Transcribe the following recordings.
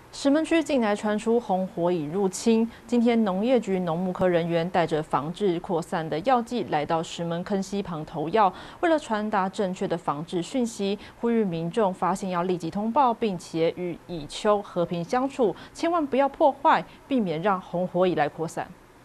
石门区近来传出红火蚁入侵，今天农业局农牧科人员带着防治扩散的药剂来到石门坑溪旁投药，为了传达正确的防治讯息，呼吁民众发现要立即通报，并且与蚁丘和平相处，千万不要破坏，避免让红火蚁来扩散。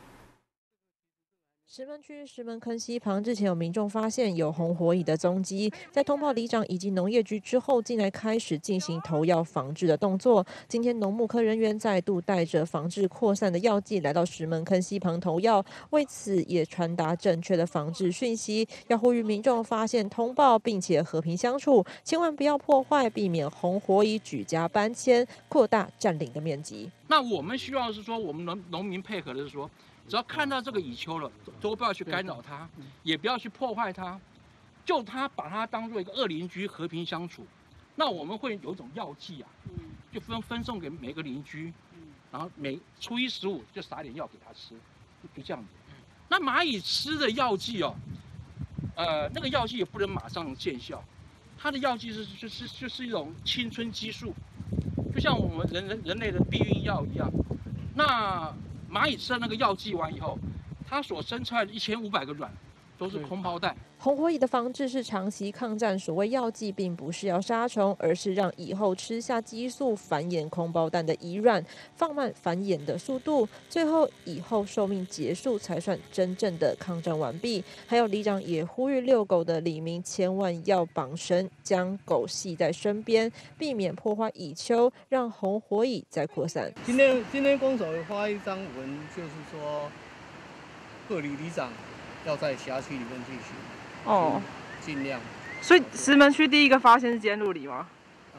石门区石门坑溪旁，之前有民众发现有红火蚁的踪迹，在通报里长以及农业局之后，近来开始进行投药防治的动作。今天农牧科人员再度带着防治扩散的药剂来到石门坑溪旁投药，为此也传达正确的防治讯息，要呼吁民众发现通报，并且和平相处，千万不要破坏，避免红火蚁举家搬迁，扩大占领的面积。 那我们希望是说，我们农民配合的是说。 只要看到这个蚁丘了，都不要去干扰它，也不要去破坏它，就把它当做一个恶邻居和平相处。那我们会有一种药剂啊，就分送给每个邻居，然后初一15就撒点药给他吃，就这样子。那蚂蚁吃的药剂哦，那个药剂也不能马上见效，它的药剂就是一种青春激素，就像我们人类的避孕药一样。那 蚂蚁吃了那个药剂完以后，它所生出来的1500个卵都是空包蛋。 红火蚁的防治是长期抗战，所谓药剂并不是要杀虫，而是让蚁后吃下激素繁衍空包蛋的蚁卵，放慢繁衍的速度，最后蚁后寿命结束才算真正的抗战完毕。还有里长也呼吁遛狗的里民千万要绑绳，将狗系在身边，避免破坏蚁丘，让红火蚁再扩散。 今天公所发一张文，就是说各里长要在辖区里面进行。 哦，尽量。 所以石门区第一个发现是今天路里吗？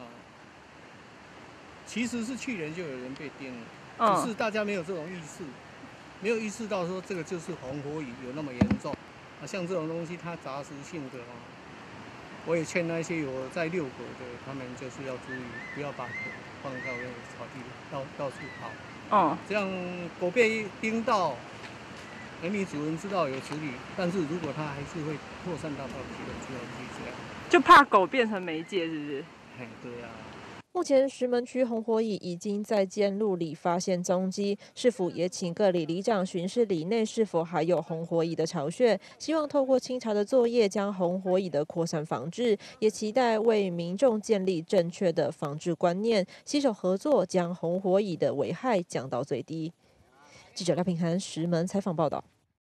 其实是去年就有人被叮了，只是大家没有这种意识，没有意识到说这个就是红火蚁有那么严重。像这种东西它杂食性的我也劝那些有在遛狗的，他们就是要注意，不要把狗放到那个草地到处跑。这样狗被叮到。 你主人知道有处理，但是如果它还是会扩散到别人，就要注意这样。 就怕狗变成媒介，是不是？ 对啊。 目前石门区红火蚁已经在尖路里发现踪迹，市府也请各里长巡视里内是否还有红火蚁的巢穴，希望透过清查的作业将红火蚁的扩散防治，也期待为民众建立正确的防治观念，携手合作将红火蚁的危害降到最低。记者廖品涵石门采访报道。